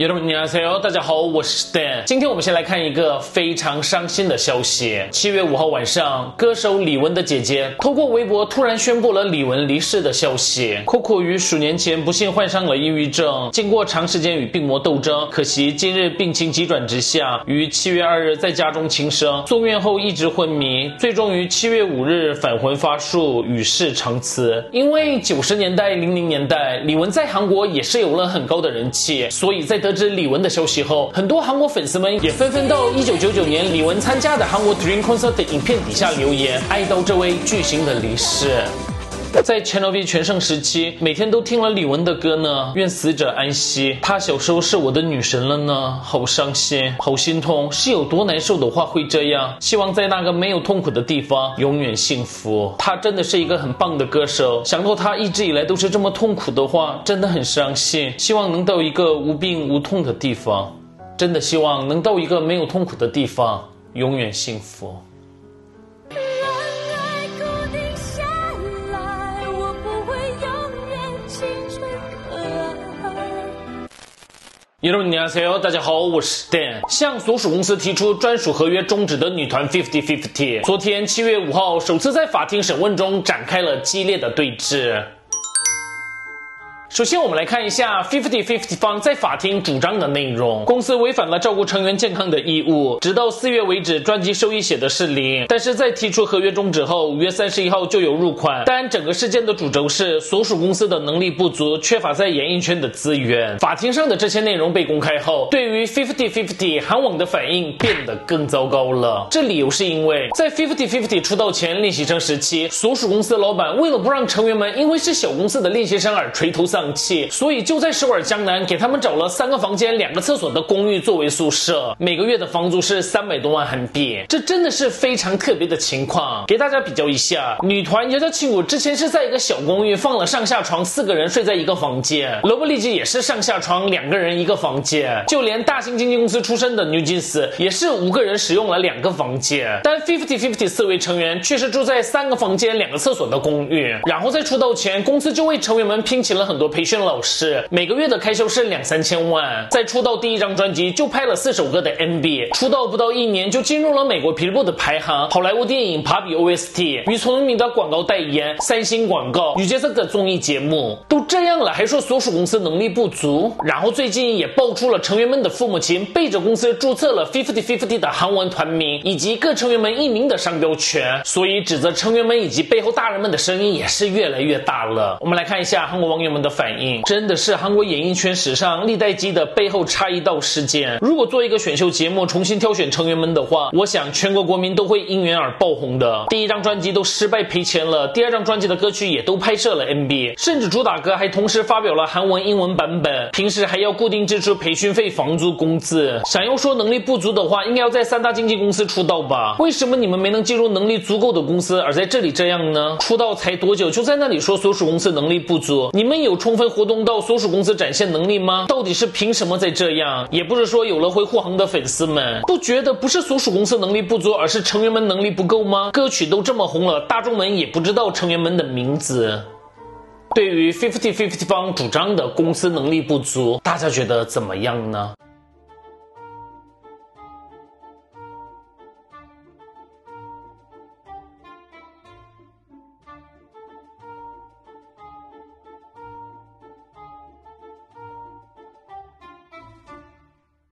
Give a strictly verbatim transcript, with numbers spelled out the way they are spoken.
여러분 안녕하세요，大家好，我是 Stan。今天我们先来看一个非常伤心的消息。七月五号晚上，歌手李玟的姐姐透过微博突然宣布了李玟离世的消息。酷酷于数年前不幸患上了抑郁症，经过长时间与病魔斗争，可惜今日病情急转直下，于七月二日在家中轻生，送院后一直昏迷，最终于七月五日返魂发术，与世长辞。因为九十年代、零零年代，李玟在韩国也是有了很高的人气，所以在得知李玟的消息后，很多韩国粉丝们也纷纷到一九九九年李玟参加的韩国 Dream Concert 的影片底下留言，哀悼这位巨星的离世。在 Channel V 全盛时期，每天都听了李玟的歌呢，愿死者安息。她小时候是我的女神了呢，好伤心，好心痛，是有多难受的话会这样。希望在那个没有痛苦的地方永远幸福。她真的是一个很棒的歌手，想到她一直以来都是这么痛苦的话，真的很伤心。希望能到一个无病无痛的地方，真的希望能到一个没有痛苦的地方，永远幸福。여러분 안녕하세요，大家好，我是 Stan。向所属公司提出专属合约终止的女团 fifty fifty， 昨天七月五号首次在法庭审问中展开了激烈的对峙。首先，我们来看一下 fifty fifty 方在法庭主张的内容。公司违反了照顾成员健康的义务，直到四月为止，专辑收益写的是零。但是在提出合约终止后，五月三十一号就有入款。但整个事件的主轴是所属公司的能力不足，缺乏在演艺圈的资源。法庭上的这些内容被公开后，对于 fifty fifty 韩网的反应变得更糟糕了。这理由是因为在 fifty fifty 出道前练习生时期，所属公司老板为了不让成员们因为是小公司的练习生而垂头丧气，所以就在首尔江南给他们找了三个房间、两个厕所的公寓作为宿舍，每个月的房租是三百多万韩币。这真的是非常特别的情况。给大家比较一下，女团姚家庆谷之前是在一个小公寓放了上下床，四个人睡在一个房间。罗伯利基也是上下床，两个人一个房间。就连大型经纪公司出身的 New Jeans 也是五个人使用了两个房间。但 fifty fifty 四位成员却是住在三个房间、两个厕所的公寓。然后在出道前，公司就为成员们聘请了很多培训老师，每个月的开销是两三千万。在出道第一张专辑就拍了四首歌的 M V， 出道不到一年就进入了美国 Billboard 的排行，好莱坞电影 Barbie O S T， 与聪明的广告代言、三星广告、女角色的综艺节目，都这样了还说所属公司能力不足。然后最近也爆出了成员们的父母亲背着公司注册了 fifty fifty 的韩文团名以及各成员们艺名的商标权，所以指责成员们以及背后大人们的声音也是越来越大了。我们来看一下韩国网友们的反应，真的是韩国演艺圈史上历代机的背后插一道事件。如果做一个选秀节目重新挑选成员们的话，我想全国国民都会因缘而爆红的。第一张专辑都失败赔钱了，第二张专辑的歌曲也都拍摄了 M V， 甚至主打歌还同时发表了韩文、英文版本，平时还要固定支出培训费、房租、工资。想要说能力不足的话，应该要在三大经纪公司出道吧？为什么你们没能进入能力足够的公司，而在这里这样呢？出道才多久就在那里说所属公司能力不足？你们有充分活动到所属公司展现能力吗？到底是凭什么在这样？也不是说有了会护航的粉丝们不觉得不是所属公司能力不足，而是成员们能力不够吗？歌曲都这么红了，大众们也不知道成员们的名字。对于 fifty fifty 方主张的公司能力不足，大家觉得怎么样呢？